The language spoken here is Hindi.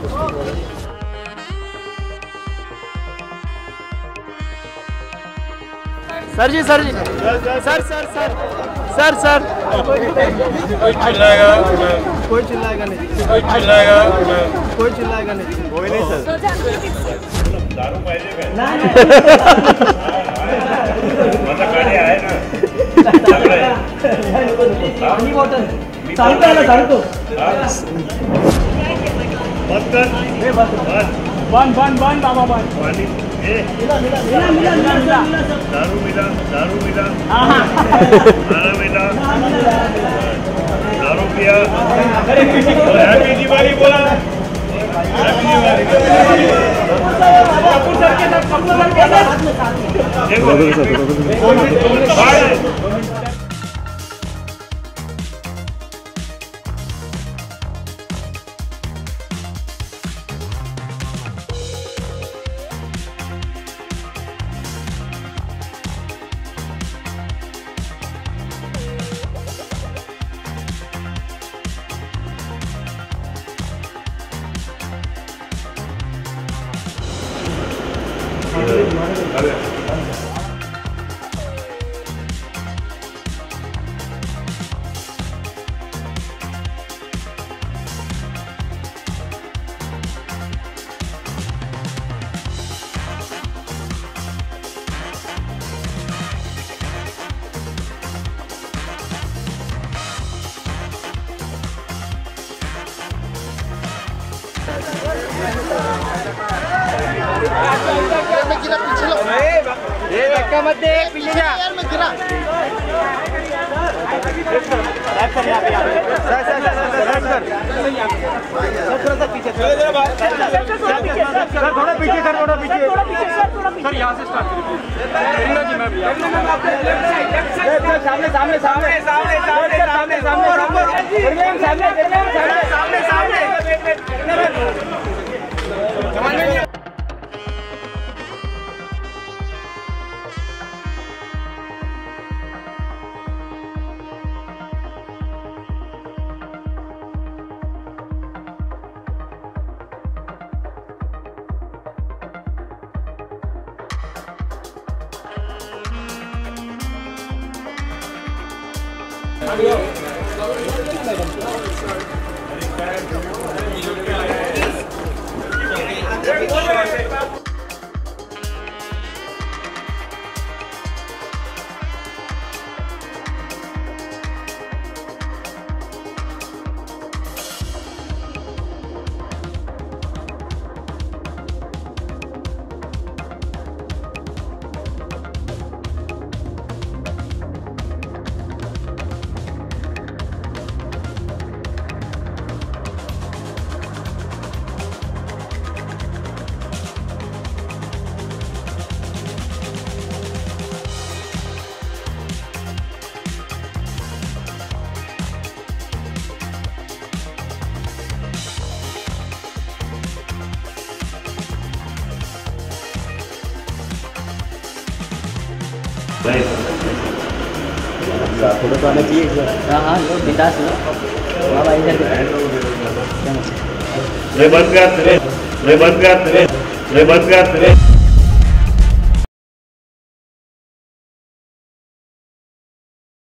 Sir ji sir ji sir sir sir sir sir कोई चिल्लाएगा कोई चिल्लाएगा नहीं, कोई चिल्लाएगा कोई चिल्लाएगा नहीं, कोई नहीं सर। दारू पाहिजे काय माझा गाडी आहे ना पाणी बॉटल सांगतो ना सांगतो बंद कर हे बंद बंद बंद बंद बाबा बंद पाणी मिला दारू मिला खाना मिला दारू पिया हैप्पी दिवाली बोला हैप्पी दिवाली कपूर सर के साथ मत दे पीछे जा यार मैं गिरा थोड़ा पीछे सर यहाँ से स्टार्ट करिए जी मैम सामने सामने सामने सामने सामने सामने सामने सामने सामने फोटो तो आना चाहिए। हाँ हाँ लो बिंदास लो बाबा इधर बंद कर